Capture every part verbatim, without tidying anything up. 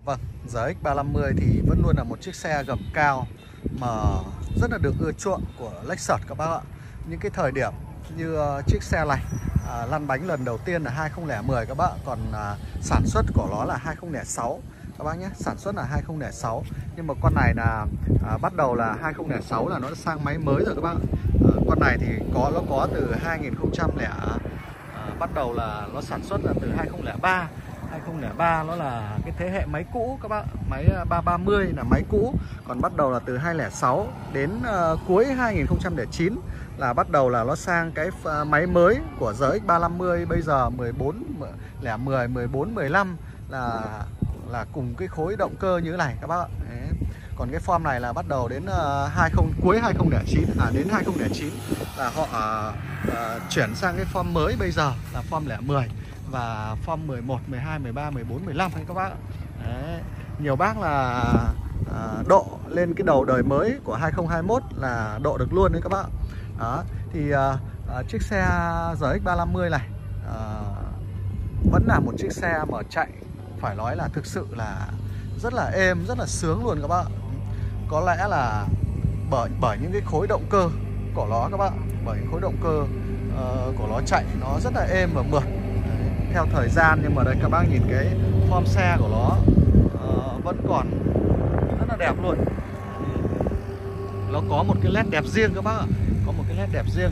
Vâng, rờ ích ba năm mươi thì vẫn luôn là một chiếc xe gầm cao mà rất là được ưa chuộng của Lexus các bác ạ. Những cái thời điểm như uh, chiếc xe này uh, lăn bánh lần đầu tiên là hai không không không các bác, còn uh, sản xuất của nó là hai không không sáu các bác nhé, sản xuất là hai không không sáu. Nhưng mà con này là uh, bắt đầu là hai không không sáu là nó đã sang máy mới rồi các bác. Uh, con này thì có nó có từ hai nghìn không trăm lẻ uh, bắt đầu là nó sản xuất là từ hai không không ba. hai không không ba nó là cái thế hệ máy cũ các bác, máy ba ba mươi là máy cũ. Còn bắt đầu là từ hai không không sáu đến uh, cuối hai nghìn không trăm lẻ chín là bắt đầu là nó sang cái uh, máy mới của rờ ích ba năm mươi bây giờ mười bốn, lẻ mười, mười bốn, mười lăm là là cùng cái khối động cơ như thế này các bác ạ. Đấy. Còn cái form này là bắt đầu đến uh, hai mươi cuối hai không không chín à đến hai không không chín là họ uh, uh, chuyển sang cái form mới bây giờ là form lẻ mười và form mười một, mười hai, mười ba, mười bốn, mười lăm hay các bác. Đấy. Nhiều bác là à, độ lên cái đầu đời mới của hai không hai mốt là độ được luôn đấy các bác. Đó. Thì à, à, chiếc xe rờ ích ba năm mươi này à, vẫn là một chiếc xe mà chạy phải nói là thực sự là rất là êm, rất là sướng luôn các bác. Có lẽ là bởi bởi những cái khối động cơ của nó các bác, bởi những khối động cơ uh, của nó chạy nó rất là êm và mượt theo thời gian. Nhưng mà đây các bác nhìn cái form xe của nó uh, vẫn còn rất là đẹp luôn. Nó có một cái led đẹp riêng các bác ạ, có một cái led đẹp riêng.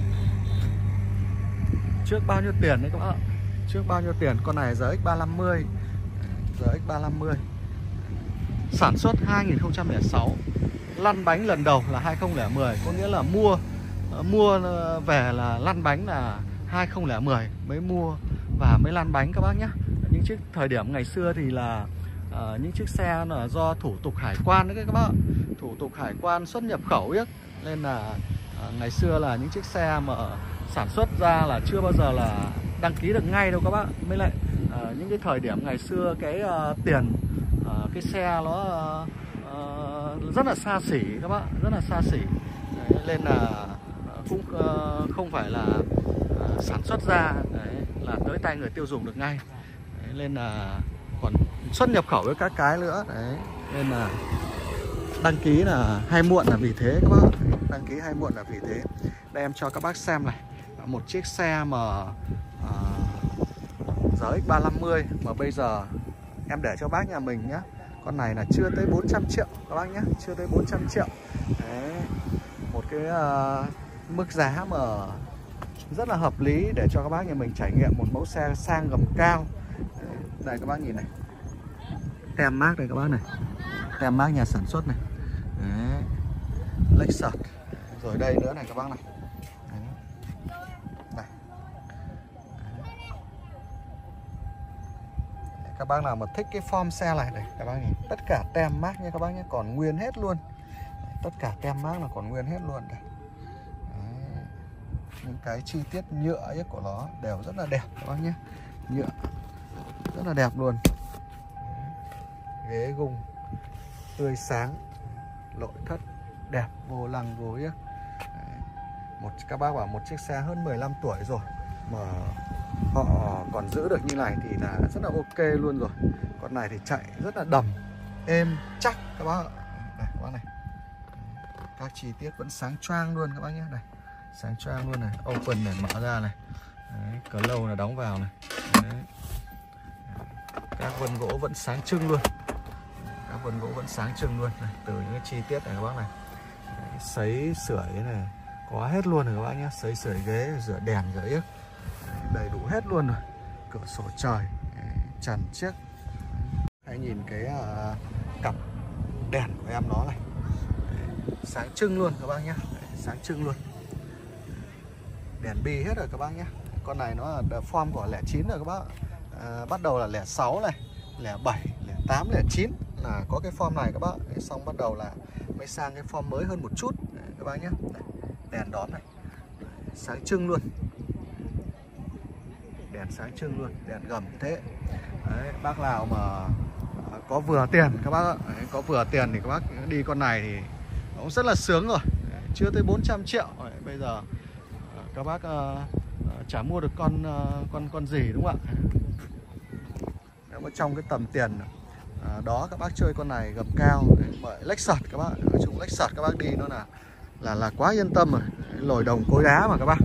Trước bao nhiêu tiền đấy các bác ạ, trước bao nhiêu tiền con này rờ ích ba năm mươi, rờ ích ba năm mươi sản xuất hai nghìn không trăm lẻ sáu, lăn bánh lần đầu là hai không không không, có nghĩa là mua mua về là lăn bánh là hai không không không mới mua và mới lăn bánh các bác nhé. Những chiếc thời điểm ngày xưa thì là uh, những chiếc xe là do thủ tục hải quan đấy các bác, thủ tục hải quan xuất nhập khẩu ấy, nên là uh, ngày xưa là những chiếc xe mà sản xuất ra là chưa bao giờ là đăng ký được ngay đâu các bác. Mới lại uh, những cái thời điểm ngày xưa cái uh, tiền uh, cái xe nó uh, uh, rất là xa xỉ các bác, rất là xa xỉ. Đấy, nên là uh, cũng uh, không phải là uh, sản xuất ra đấy, là tới tay người tiêu dùng được ngay. Đấy, nên là còn xuất nhập khẩu với các cái nữa đấy, nên là đăng ký là hay muộn là vì thế các bác, đăng ký hay muộn là vì thế. Đây em cho các bác xem này, một chiếc xe mà uh, rờ ích ba năm mươi mà bây giờ em để cho bác nhà mình nhé, con này là chưa tới bốn trăm triệu các bác nhé, chưa tới bốn trăm triệu. Đấy, một cái uh, mức giá mà rất là hợp lý để cho các bác nhà mình trải nghiệm một mẫu xe sang gầm cao. Đấy, đây các bác nhìn này, tem mác đây các bác này, tem mác nhà sản xuất này. Đấy, Lexus. Rồi đây nữa này các bác này. Đấy. Này. Đấy. Các bác nào mà thích cái form xe này này các bác nhìn, tất cả tem mác nha các bác nhé, còn nguyên hết luôn. Đấy, tất cả tem mác là còn nguyên hết luôn đây. Đấy. Những cái chi tiết nhựa ấy của nó đều rất là đẹp các bác nhé, nhựa rất là đẹp luôn. Đấy. Ghế gung tươi sáng, nội thất đẹp, vô lăng vô yếc. Một các bác bảo một chiếc xe hơn mười lăm tuổi rồi mà họ còn giữ được như này thì là rất là ok luôn rồi. Con này thì chạy rất là đầm, êm, chắc các bác ạ. Đây các bác này, các chi tiết vẫn sáng choang luôn các bác nhé. Này, sáng choang luôn này, open này, mở ra này. Đấy, cờ lâu là đóng vào này. Đấy. Các vân gỗ vẫn sáng trưng luôn, các vân gỗ vẫn sáng trưng luôn này, từ những cái chi tiết này các bác này. Đấy, sấy sưởi này có hết luôn rồi các bác nhé, sấy sưởi ghế, rửa đèn, rửa yếc đầy đủ hết luôn rồi. Cửa sổ trời trần chiếc. Hãy nhìn cái uh, cặp đèn của em nó này. Đấy, sáng trưng luôn các bác nhé. Đấy, sáng trưng luôn, đèn bi hết rồi các bác nhé. Con này nó là form của lẻ chín rồi các bác. À, bắt đầu là lẻ sáu này, lẻ bảy, lẻ tám, lẻ chín là có cái form này các bác. Đấy, xong bắt đầu là mới sang cái form mới hơn một chút. Đấy, các bác nhé. Đấy, đèn đóm này. Đấy, sáng trưng luôn, đèn sáng trưng luôn, đèn gầm thế. Đấy, bác nào mà có vừa tiền các bác ạ, đấy, có vừa tiền thì các bác đi con này thì cũng rất là sướng rồi. Đấy, chưa tới bốn trăm triệu. Đấy, bây giờ các bác uh, chả mua được con uh, con con gì đúng không ạ? Nếu mà trong cái tầm tiền à, đó các bác chơi con này gầm cao bởi Lexus các bác. Nói chung Lexus các bác đi nó là là là quá yên tâm rồi, lồi đồng cối đá mà các bác.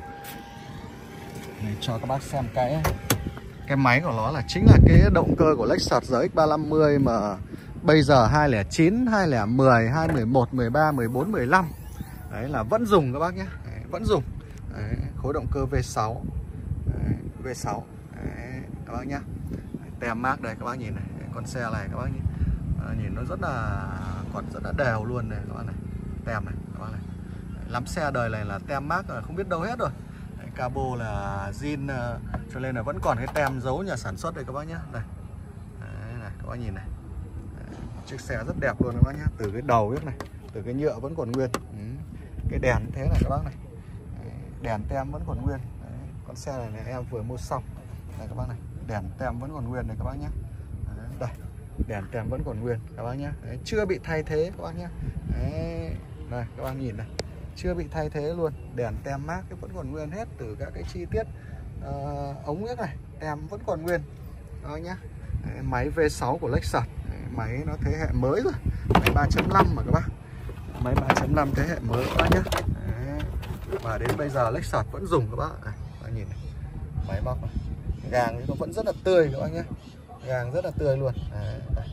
Để cho các bác xem cái cái máy của nó là chính là cái động cơ của Lexus R X ba năm mươi mà bây giờ hai không chín, hai không một không, hai không một một, mười ba, mười bốn, mười lăm đấy là vẫn dùng các bác nhé. Đấy, vẫn dùng. Đấy, khối động cơ V sáu. Đấy, V sáu. Đấy, các bác nhé. Tem mác đây các bác nhìn này, con xe này các bác nhìn, à, nhìn nó rất là còn rất là đều luôn này các bác này, tem này các bác này. Đấy, lắm xe đời này là tem mác không biết đâu hết rồi. Đấy, cabo là zin uh, cho nên là vẫn còn cái tem dấu nhà sản xuất đây các bác nhé. Đây. Đấy, này các bác nhìn này. Đấy, chiếc xe rất đẹp luôn các bác nhé, từ cái đầu biết này, từ cái nhựa vẫn còn nguyên. Ừ. Cái đèn thế này các bác này. Đấy, đèn tem vẫn còn nguyên. Đấy, con xe này, này em vừa mua xong. Đây các bác này, đèn tem vẫn còn nguyên này các bác nhé. Đấy, đây, đèn tem vẫn còn nguyên các bác nhé. Đấy, chưa bị thay thế các bác nhé. Đấy, đây các bác nhìn này, chưa bị thay thế luôn. Đèn tem mác vẫn còn nguyên hết, từ các cái chi tiết uh, ống nước này, tem vẫn còn nguyên các bác nhé. Đấy, máy V sáu của Lexus. Đấy, máy nó thế hệ mới rồi, máy ba chấm năm mà các bác, máy ba chấm năm thế hệ mới các bác nhé. Đấy, và đến bây giờ Lexus vẫn dùng các bác. Này, các bác nhìn này, máy móc này. Gàng thì nó vẫn rất là tươi các bác nhé, gàng rất là tươi luôn. Đấy, đây.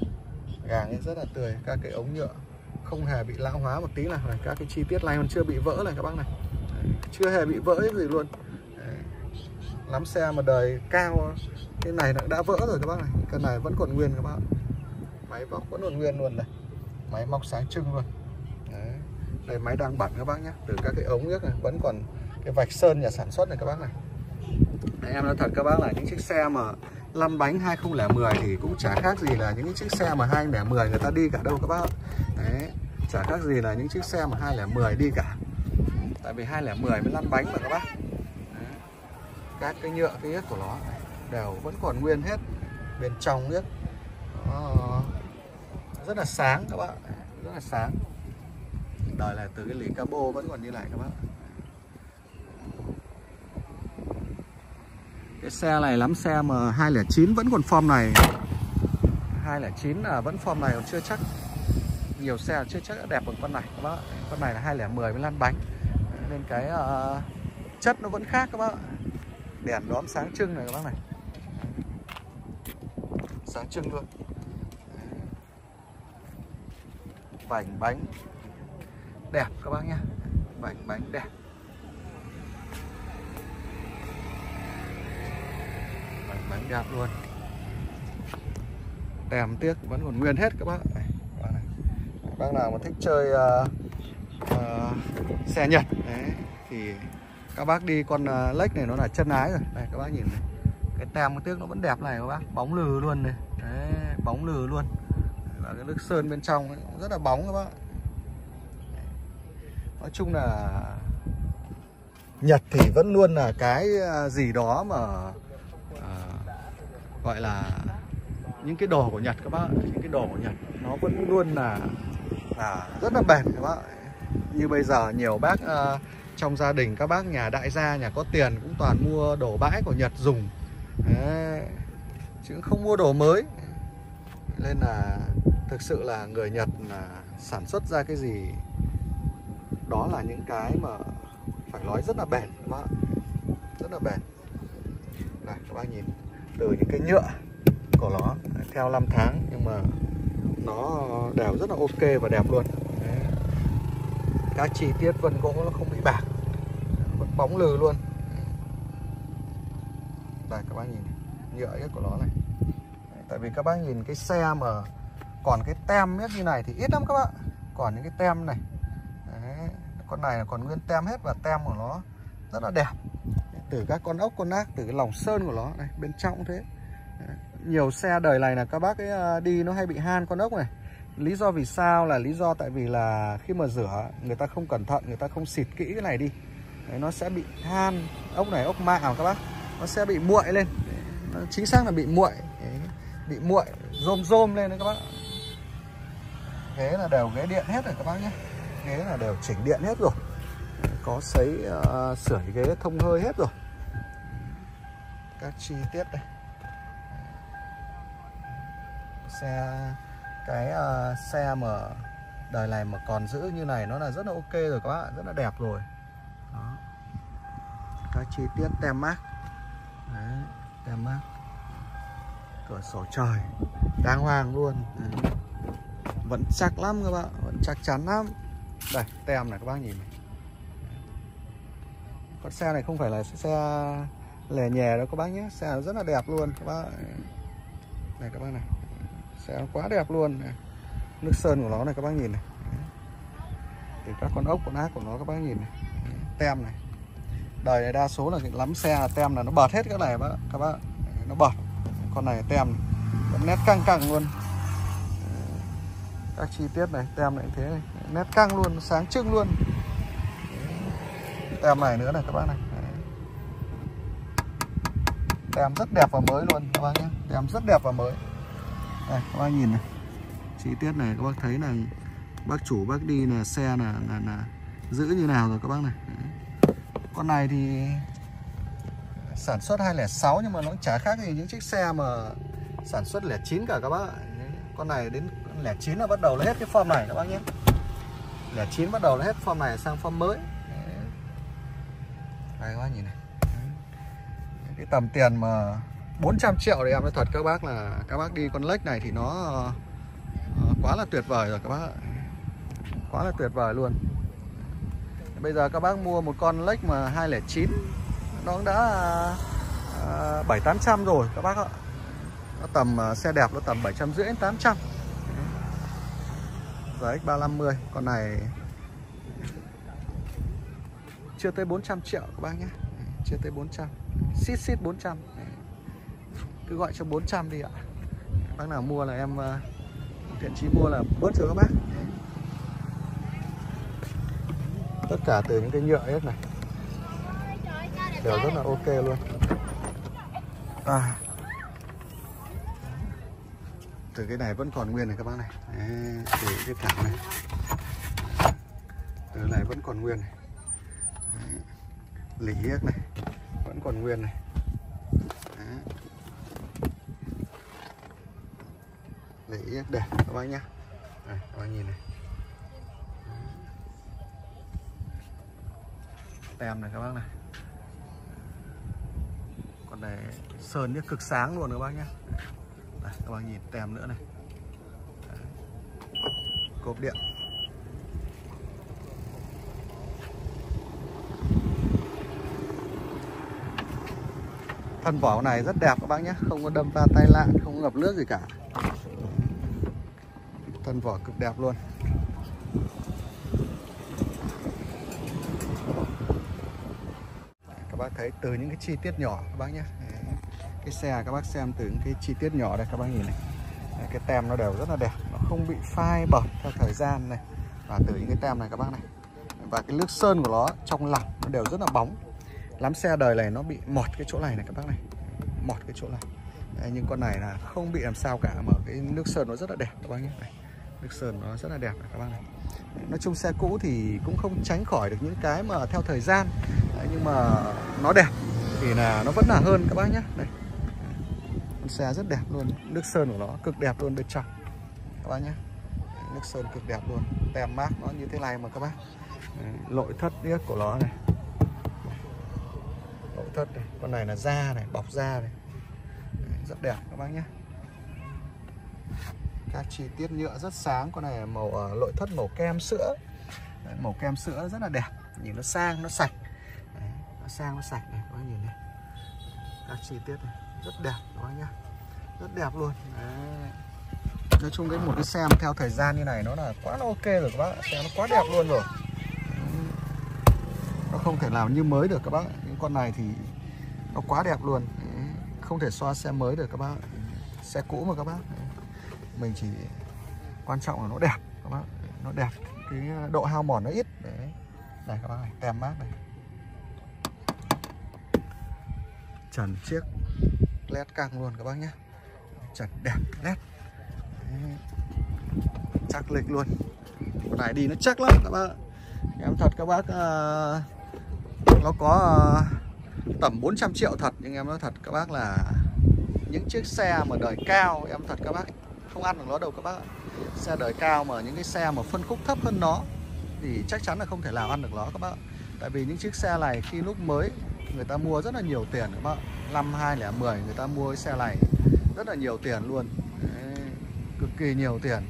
Gàng ấy rất là tươi, các cái ống nhựa không hề bị lão hóa một tí nào này, các cái chi tiết này còn chưa bị vỡ này các bác này. Đấy, chưa hề bị vỡ gì luôn. Đấy. Lắm xe mà đời cao cái này đã vỡ rồi các bác này, cái này vẫn còn nguyên các bác, máy móc vẫn còn nguyên luôn này, máy móc sáng trưng luôn. Đấy. Đây máy đang bẩn các bác nhé, từ các cái ống nước này vẫn còn cái vạch sơn nhà sản xuất này các bác này. Đấy, em nói thật các bác là những chiếc xe mà lăn bánh hai không một không thì cũng chả khác gì là những chiếc xe mà hai không một không người ta đi cả đâu các bác. Đấy, chả khác gì là những chiếc xe mà hai không một không đi cả. Tại vì hai không một không mới lăn bánh mà các bác. Đấy. Các cái nhựa cái yết của nó đều vẫn còn nguyên hết, bên trong yết nó rất là sáng các bác, rất là sáng. Đời là từ cái lì cabo vẫn còn như này các bác. Cái xe này lắm xe mà hai không chín vẫn còn form này, hai không chín là vẫn form này còn chưa chắc, nhiều xe chưa chắc đã đẹp bằng con này các bác. Con này là hai không một không mới lăn bánh nên cái uh, chất nó vẫn khác các bác. Đèn đóm sáng trưng này các bác này, sáng trưng luôn. Vành bánh đẹp các bác nhé, vành bánh đẹp. Bánh đẹp luôn, tem tiếc vẫn còn nguyên hết các bác. Này, các bác, bác nào mà thích chơi uh, uh, xe Nhật đấy, thì các bác đi con uh, Lex này nó là chân ái rồi. Đây các bác nhìn này, cái tem cái tiếc nó vẫn đẹp này các bác, bóng lừ luôn này. Đấy, bóng lừ luôn, và cái nước sơn bên trong ấy, rất là bóng các bác. Nói chung là Nhật thì vẫn luôn là cái gì đó mà gọi là những cái đồ của Nhật các bác, những cái đồ của Nhật nó vẫn luôn là, là rất là bền các bác. Như bây giờ nhiều bác uh, trong gia đình các bác nhà đại gia, nhà có tiền cũng toàn mua đồ bãi của Nhật dùng. Đấy, chứ không mua đồ mới. Nên là thực sự là người Nhật là sản xuất ra cái gì đó là những cái mà phải nói rất là bền các bác, rất là bền. Này các bác nhìn, từ những cái nhựa của nó theo năm tháng nhưng mà nó đều rất là ok và đẹp luôn. Đấy. Các chi tiết vân gỗ nó không bị bạc, vẫn bóng lừ luôn. Đây các bác nhìn nhựa ấy của nó này. Đấy, tại vì các bác nhìn cái xe mà còn cái tem như này thì ít lắm các bác, còn những cái tem này. Đấy, con này là còn nguyên tem hết và tem của nó rất là đẹp. Từ các con ốc con ác, từ cái lòng sơn của nó này, bên trong cũng thế. Đấy. Nhiều xe đời này là các bác ấy đi nó hay bị han con ốc này. Lý do vì sao là lý do tại vì là khi mà rửa người ta không cẩn thận, người ta không xịt kỹ cái này đi. Đấy, nó sẽ bị han, ốc này ốc mạ các bác, nó sẽ bị muội lên. Đấy, nó chính xác là bị muội, bị muội, rôm rôm lên đấy các bác. Ghế là đều ghế điện hết rồi các bác nhé, ghế là đều chỉnh điện hết rồi, có sấy uh, sưởi ghế thông hơi hết rồi. Các chi tiết đây, Xe cái uh, xe mà đời này mà còn giữ như này nó là rất là ok rồi các bạn, rất là đẹp rồi. Đó. Các chi tiết tem mác. Đấy, tem mác. Cửa sổ trời đàng hoàng luôn. Đấy. Vẫn chắc lắm các bạn, vẫn chắc chắn lắm. Đây, tem này các bác nhìn này. Con xe này không phải là xe lẻ nhè đâu các bác nhé, xe nó rất là đẹp luôn các bác. Này các bác này, xe nó quá đẹp luôn này. Nước sơn của nó này các bác nhìn này. Thì các con ốc con ác của nó các bác nhìn này. Tem này, đời này đa số là lắm xe là tem là nó bật hết cái này bác, các bác, nó bật. Con này tem này, vẫn nét căng căng luôn. Các chi tiết này, tem này thế này, nét căng luôn, sáng trưng luôn. Tem này nữa này các bác này. Tem rất đẹp và mới luôn các bác nhé, tem rất đẹp và mới. Đây các bác nhìn này, chi tiết này các bác thấy là bác chủ bác đi là xe là, là, là giữ như nào rồi các bác này. Đấy. Con này thì sản xuất hai không sáu nhưng mà nó chả khác gì những chiếc xe mà sản xuất lẻ chín cả các bác ạ. Con này đến lẻ chín là bắt đầu là hết cái form này các bác nhé. lẻ chín bắt đầu là hết form này sang form mới. Đấy. Đây các bác nhìn này. Cái tầm tiền mà bốn trăm triệu thì em nói thật các bác là các bác đi con Lex này thì nó uh, quá là tuyệt vời rồi các bác ạ. Quá là tuyệt vời luôn. Bây giờ các bác mua một con Lex mà hai không chín nó cũng đã uh, bảy tám trăm rồi các bác ạ. Nó tầm uh, xe đẹp nó tầm bảy trăm rưỡi đến tám trăm. Rồi X ba năm mươi con này chưa tới bốn trăm triệu các bác nhé. Chưa tới bốn trăm, xít xít bốn trăm. Cứ gọi cho bốn trăm đi ạ. Bác nào mua là em uh, thiện chí mua là bớt cho các bác. Tất cả từ những cái nhựa hết này đều rất là ok luôn. À, từ cái này vẫn còn nguyên này các bác này. Đấy, từ cái thẳng này, từ này vẫn còn nguyên này. Đấy, lỉ yếc này vẫn còn nguyên này. Đấy. Lỉ yếc đẹp các bác nhá. Đây, các bác nhìn này. Tem này các bác này. Con này sơn nhá, cực sáng luôn các bác nhá. Đây, các bác nhìn tem nữa này. Đấy. Cốp điện. Thân vỏ này rất đẹp các bác nhé, không có đâm va tai nạn, không có ngập nước gì cả. Thân vỏ cực đẹp luôn. Các bác thấy từ những cái chi tiết nhỏ các bác nhé. Cái xe các bác xem từ những cái chi tiết nhỏ đây các bác nhìn này. Cái tem nó đều rất là đẹp, nó không bị phai bẩn theo thời gian này. Và từ những cái tem này các bác này. Và cái nước sơn của nó trong lỏng nó đều rất là bóng. Lắm xe đời này nó bị mọt cái chỗ này này các bác này, mọt cái chỗ này. Đấy, nhưng con này là không bị làm sao cả, mà cái nước sơn nó rất là đẹp các bác nhé. Này, nước sơn nó rất là đẹp này các bác này. Nói chung xe cũ thì cũng không tránh khỏi được những cái mà theo thời gian. Đấy, nhưng mà nó đẹp thì là nó vẫn là hơn các bác nhé. Đây, con xe rất đẹp luôn, nước sơn của nó cực đẹp luôn bên trong các bác nhé. Nước sơn cực đẹp luôn, tem mác nó như thế này mà các bác. Đấy, nội thất điếc của nó này, nội thất này, con này là da này, bọc da này. Đấy, rất đẹp các bác nhé. Các chi tiết nhựa rất sáng, con này là màu uh, nội thất màu kem sữa. Đấy, màu kem sữa rất là đẹp, nhìn nó sang, nó sạch. Đấy, nó sang, nó sạch này, các bác nhìn này. Các chi tiết này rất đẹp các bác nhé, rất đẹp luôn. Đấy. Nói chung cái một cái xe theo thời gian như này nó là quá là ok rồi các bác, xe nó quá đẹp luôn rồi. Nó không thể làm như mới được các bác. Những con này thì nó quá đẹp luôn. Đấy. Không thể so xe mới được các bác. Xe cũ mà các bác. Đấy. Mình chỉ quan trọng là nó đẹp các bác. Nó đẹp, cái độ hao mòn nó ít. Đấy. Đây các bác này, tem mác này. Trần chiếc led căng luôn các bác nhé. Trần đẹp led. Đấy. Chắc lịch luôn. Con này đi nó chắc lắm các bác. Em thật các bác, uh, nó có uh, tầm bốn trăm triệu thật. Nhưng em nói thật các bác là những chiếc xe mà đời cao, em thật các bác, không ăn được nó đâu các bác ạ. Xe đời cao mà những cái xe mà phân khúc thấp hơn nó thì chắc chắn là không thể nào ăn được nó các bác ạ. Tại vì những chiếc xe này khi lúc mới người ta mua rất là nhiều tiền các bác ạ. Năm hai không một không người ta mua cái xe này rất là nhiều tiền luôn. Đấy, cực kỳ nhiều tiền,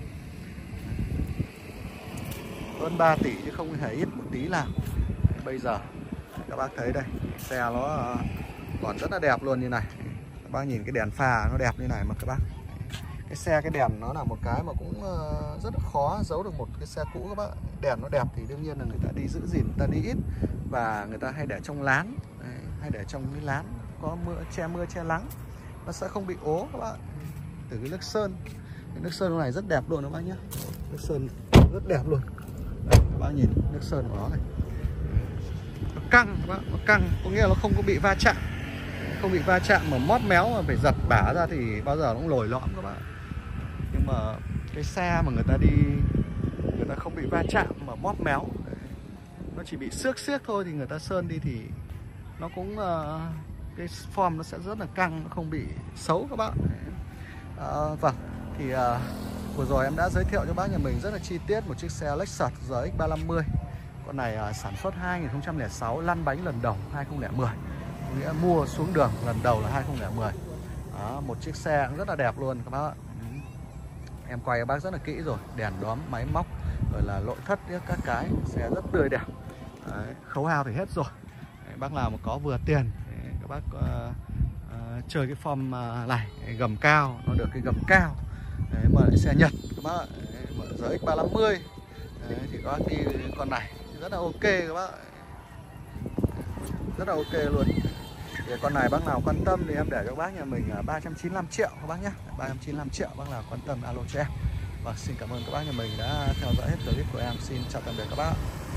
hơn ba tỷ chứ không hề ít một tí nào. Bây giờ các bác thấy đây, xe nó còn rất là đẹp luôn như này. Các bác nhìn cái đèn pha nó đẹp như này mà các bác. Cái xe cái đèn nó là một cái mà cũng rất là khó giấu được một cái xe cũ các bác. Đèn nó đẹp thì đương nhiên là người ta đi giữ gìn, người ta đi ít và người ta hay để trong lán. Đấy, hay để trong cái lán có mưa, che mưa che nắng, nó sẽ không bị ố các bác. Từ cái nước sơn, cái nước sơn này rất đẹp luôn các bác nhé. Nước sơn rất đẹp luôn. Đây, các bác nhìn nước sơn của nó này, nó căng các bác, nó căng có nghĩa là nó không có bị va chạm, không bị va chạm mà mót méo mà phải giật bả ra thì bao giờ nó cũng lồi lõm các bác. Nhưng mà cái xe mà người ta đi, người ta không bị va chạm mà mót méo, nó chỉ bị xước xiếc thôi thì người ta sơn đi thì nó cũng uh, cái form nó sẽ rất là căng, nó không bị xấu các bác. Uh, vâng, thì uh, vừa rồi em đã giới thiệu cho bác nhà mình rất là chi tiết một chiếc xe Lexus R X ba trăm năm mươi. Con này uh, sản xuất hai nghìn không trăm lẻ sáu, lăn bánh lần đầu hai nghìn không trăm lẻ mười, nghĩa mua xuống đường lần đầu là hai nghìn không trăm lẻ mười. Đó, một chiếc xe cũng rất là đẹp luôn các bác ạ. Em quay cho bác rất là kỹ rồi, đèn đóm, máy móc, rồi là nội thất các cái, xe rất tươi đẹp. Đấy, khấu hao thì hết rồi. Đấy, bác nào mà có vừa tiền đấy, các bác uh, uh, chơi cái form uh, này, gầm cao, nó được cái gầm cao. Đấy, mà lại xe Nhật các bác, đấy, mà R X ba trăm năm mươi. Đấy, thì các bác đi con này rất là ok các bác, rất là ok luôn. Thì con này bác nào quan tâm thì em để cho bác nhà mình ba trăm chín mươi lăm triệu các bác nhé, ba trăm chín mươi lăm triệu, bác nào quan tâm alo cho em. Và xin cảm ơn các bác nhà mình đã theo dõi hết clip của em. Xin chào tạm biệt các bác.